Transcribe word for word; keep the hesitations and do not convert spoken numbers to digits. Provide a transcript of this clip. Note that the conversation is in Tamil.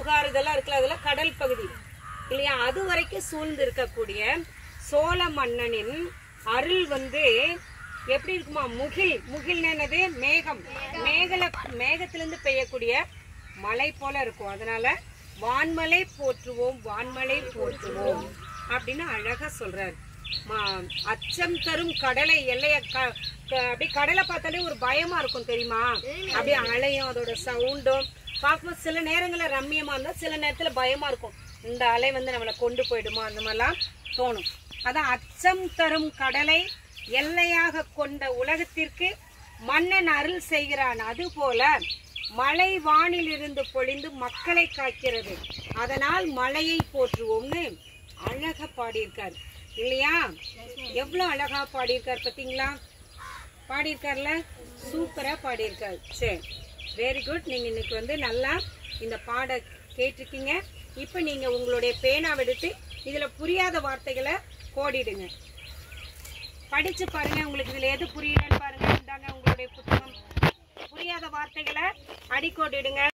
புகார் இதெல்லாம் இருக்குல்ல, அதெல்லாம் கடல் பகுதி இல்லையா? அது வரைக்கும் சூழ்ந்து இருக்கக்கூடிய சோழ மன்னனின் அருள் வந்து எப்படி இருக்குமா? முகில். முகில் என்னது? மேகம். மேகல மேகத்திலிருந்து பெய்யக்கூடிய மழை போல இருக்கும். அதனால வான்மலை போற்றுவோம், வான்மலை போற்றுவோம் அப்படின்னு அழகா சொல்றாரு. அச்சம் தரும் கடலை எல்லைய அப்படி கடலை பார்த்தாலே ஒரு பயமா இருக்கும் தெரியுமா? அப்படியே அலையும், அதோட சவுண்டும் பார்க்கும்போது சில நேரங்களில் ரம்மியமா இருந்தா சில நேரத்துல பயமா இருக்கும். இந்த அலை வந்து நம்மளை கொண்டு போயிடுமா அந்த மாதிரிலாம் தோணும். அதான் அச்சம் தரும் கடலை எல்லையாக கொண்ட உலகத்திற்கு மன்னன் அருள் செய்கிறான். அது போல மழை வானில் இருந்து பொழிந்து மக்களை காக்கிறது. அதனால் மழையை போற்றுவோம்னு அழகா பாடியிருக்காரு இல்லையா? எவ்வளவு அழகா பாடியிருக்காரு பார்த்தீங்களா? பாடியிருக்காருல, சூப்பரா பாடியிருக்காரு. சரி, வெரி குட். நீங்க இன்னைக்கு வந்து நல்லா இந்த பாட கேட்டிருக்கீங்க. இப்ப நீங்க உங்களுடைய பேனாவை எடுத்து இதுல புரியாத வார்த்தைகளை கோடிடுங்க. படிச்சு பாருங்க. உங்களுக்கு இதுல எது புரியலன்னு பாருங்க. இந்தாங்க உங்களுடைய புத்தகம். புரியாத வார்த்தைகளை அடிக்கோடிடுங்க.